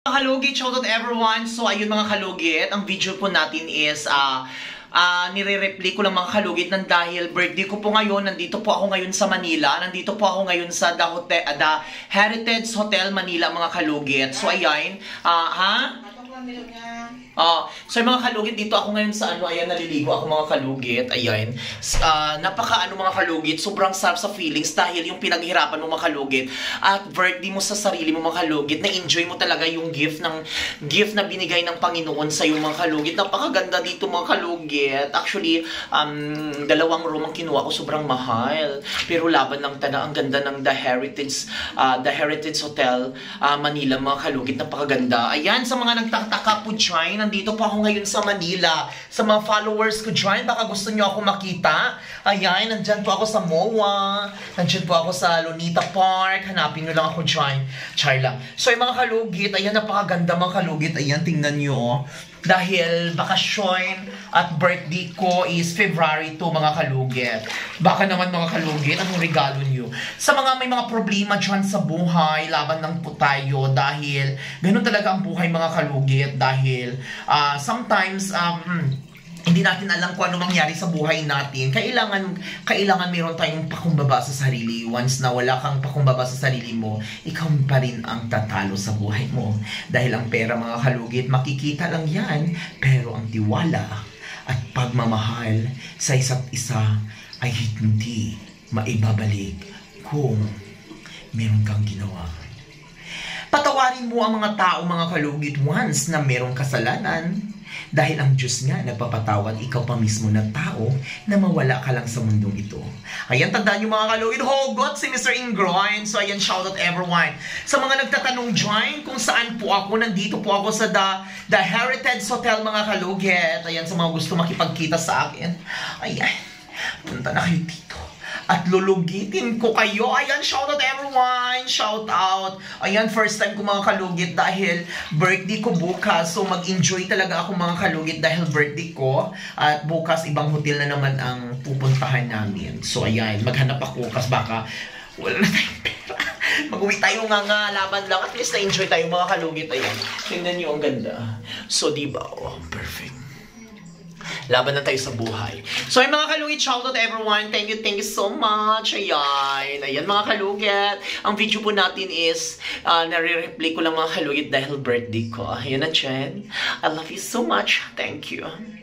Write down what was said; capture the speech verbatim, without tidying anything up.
Mga kalugit, shout out everyone. So ayun mga kalugit, ang video po natin is uh, uh, nire-replay ko lang mga kalugit ng dahil birthday ko po ngayon. Nandito po ako ngayon sa Manila. Nandito po ako ngayon sa The, Hotel, uh, The Heritage Hotel Manila mga kalugit. So ayan, uh, ha? Uh, so yung mga kalugit, dito ako ngayon sa ano, ayan, naliligo ako mga kalugit, ayan. Uh, napaka ano mga kalugit, sobrang sarap sa feelings dahil yung pinaghirapan mo mga kalugit at birthday mo sa sarili mo mga kalugit, na-enjoy mo talaga yung gift ng gift na binigay ng Panginoon sa iyo mga kalugit. Napakaganda dito mga kalugit. Actually, um, dalawang room ang kinuha ko, sobrang mahal. Pero laban lang talaga, ang ganda ng The Heritage, uh, The Heritage Hotel uh, Manila mga kalugit, napakaganda. Ayan, sa mga nagtataka po dyan, nandito po ako ngayon sa Manila. Sa mga followers ko dyan, baka gusto nyo ako makita. Ayan, nandyan po ako sa M O A. Nandyan po ako sa Lunita Park. Hanapin nyo lang ako dyan. Char lang. So, yung mga kalugit, ayan, napakaganda mga kalugit. Ayan, tingnan nyo, oh. Dahil bakasyon at birthday ko is February two mga kalugit. Baka naman mga kalugit, anong regalo nyo? Sa mga may mga problema dyan sa buhay, laban lang po tayo dahil ganun talaga ang buhay mga kalugit. Dahil uh, sometimes, um, hindi natin alam kung ano mangyari sa buhay natin. Kailangan, kailangan meron tayong pakumbaba sa sarili. Once na wala kang pakumbaba sa sarili mo, ikaw pa rin ang tatalo sa buhay mo. Dahil ang pera mga kalugit, makikita lang yan. Pero ang tiwala at pagmamahal sa isa't isa ay hindi maibabalik kung meron kang ginawa. Patawarin mo ang mga tao mga kalugit once na merong kasalanan. Dahil ang Diyos nga nagpapatawad, ikaw pa mismo na tao na mawala ka lang sa mundong ito. Ayan, tandaan nyo mga kalugit, hugot si Mister Ingroin. So ayan, shout out everyone. Sa mga nagtatanong dyan kung saan po ako, nandito po ako sa The, The Heritage Hotel mga kalugit. Ayan, sa mga gusto makipagkita sa akin. Ayan, punta na kayo dito. At lulugitin ko kayo. Ayan, shout out everyone. Shout out. Ayan, first time ko mga kalugit dahil birthday ko bukas. So mag-enjoy talaga ako mga kalugit dahil birthday ko. At bukas ibang hotel na naman ang pupuntahan namin. So ayan, maghanap ako kasi baka wala na tayong pera. Mag-uwi tayo nga nga, laban lang. At least na-enjoy tayo mga kalugit. Ayan, tingnan nyo ang ganda. So diba, oh, perfect. Laban na tayo sa buhay. So, yung mga kalugit, shout out everyone. Thank you, thank you so much. Ayan. Ayan, mga kalugit. Ang video po natin is, uh, nare-replay ko lang mga kalugit dahil birthday ko. Ayan na, Chen. I love you so much. Thank you.